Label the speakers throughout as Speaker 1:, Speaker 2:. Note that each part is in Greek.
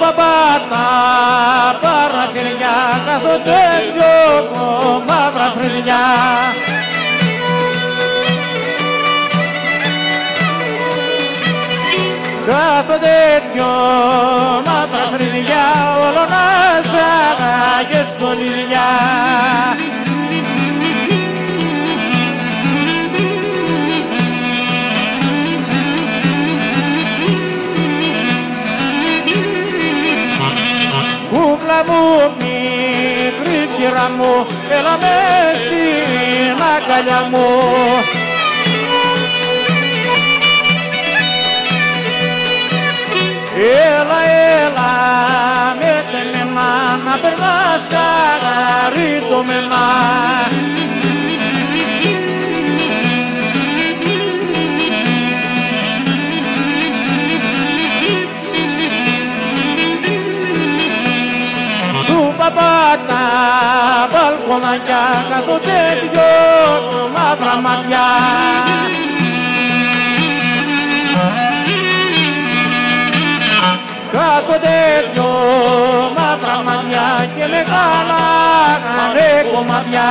Speaker 1: παπάτα παραθυριά κάθονται δυο μαύρα φρυδιά. Κάθονται δυο μαύρα φρυδιά όλο να ζάγαγε στολίδια. Κούκλα μου, μικρή κύρα μου, έλα μες στην αγκαλιά μου. Έλα, έλα, με τεμένα, να περνάς χαριτωμένα. Παπάτα μπαλκονάκια κάθονται δυο μαύρα μάτια. Κάθονται δυο μαύρα μάτια και μεγάλα κομμάτια.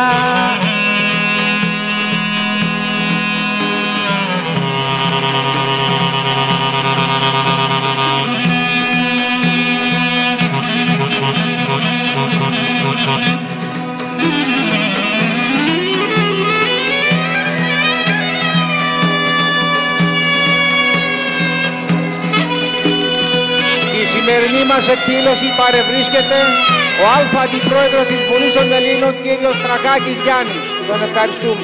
Speaker 2: Στη σημερινή μας εκδήλωση παρευρίσκεται ο Α' Αντιπρόεδρος της Βουλής των Ελλήνων, κύριος Τρακάκης Γιάννης. Τον ευχαριστούμε.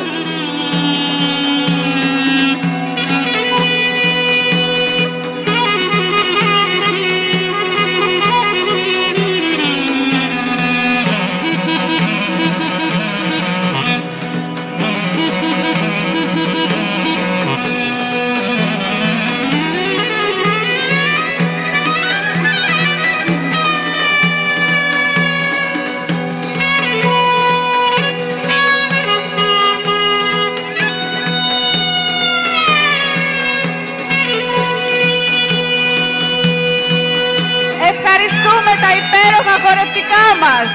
Speaker 3: Ευχαριστούμε τα υπέροχα χορευτικά μας.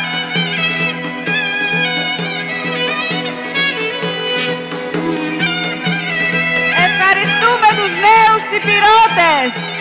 Speaker 3: Ευχαριστούμε τους νέους υπηρώτες.